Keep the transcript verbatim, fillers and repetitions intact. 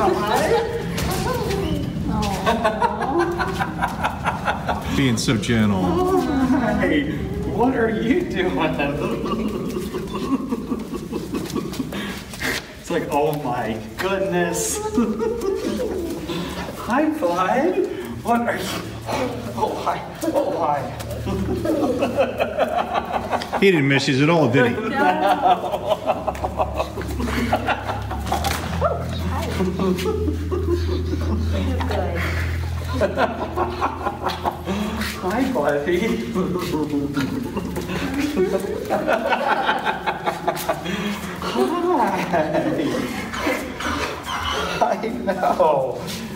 Being so gentle. Hey, what are you doing? It's like, oh my goodness. Hi, Clyde. What are you? Oh, hi. Oh, hi. He didn't miss you at all, did he? No. Hi, buddy. Hi. I know.